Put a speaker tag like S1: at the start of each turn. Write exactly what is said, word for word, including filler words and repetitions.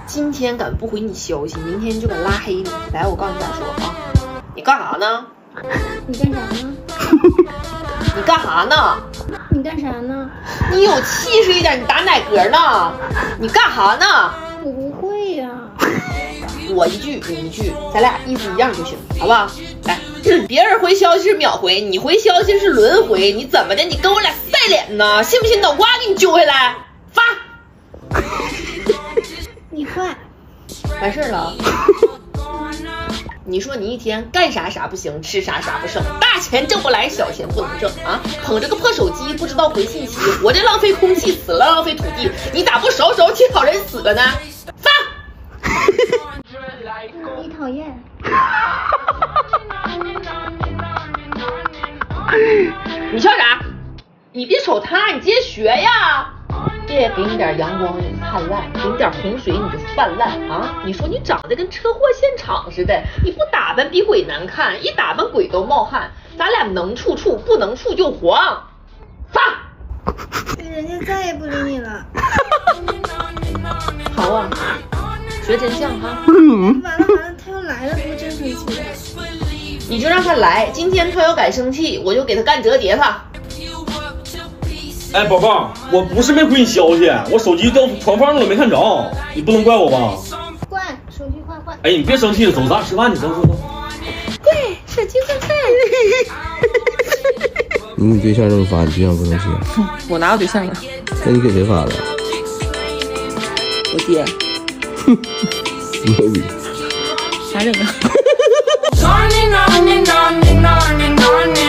S1: 今天敢不回你消息，明天就敢拉黑你。来，我告诉你咋说啊？你干啥呢？
S2: 你干啥呢？
S1: 你干啥呢？
S2: 你干啥呢？
S1: 你有气势一点，你打哪嗝呢？你干啥呢？
S2: 我不会呀、啊。
S1: 我一句你一句，咱俩意思一样就行，好不好？来，别人回消息是秒回，你回消息是轮回，你怎么的？你跟我俩赛脸呢？信不信脑瓜给你揪回来？发！
S2: 你坏，
S1: 完事儿了。你说你一天干啥啥不行，吃啥啥不剩，大钱挣不来，小钱不能挣啊！捧着个破手机，不知道回信息，活着浪费空气，死了浪费土地，你咋不手手替好人死了呢？发！
S2: 你讨厌。
S1: 你笑啥？你别瞅他，你接着学呀！别给你点阳光你灿烂，给你点洪水你就泛滥啊！你说你长得跟车祸现场似的，你不打扮比鬼难看，一打扮鬼都冒汗。咱俩能处处，不能处就黄。发！
S2: 人家再也不理你了。
S1: 好啊，学真相哈。
S2: 完了完了，他要来了，不真生气了。
S1: 你就让他来，今天他要敢生气，我就给他干折叠他。
S3: 哎，宝宝，我不是没回你消息，我手机掉床上了，没看着，你不能怪我吧？
S2: 怪，手机坏坏。
S3: 哎，你别生气了，走，咱俩吃饭去，走走走。
S2: 怪，手机坏坏。
S4: 你你对象这么发，你对象不生气？
S1: 我哪有对象呀？
S4: 那你给谁发的？
S1: 我爹。
S4: 哼，摸鱼。
S1: 啥人啊？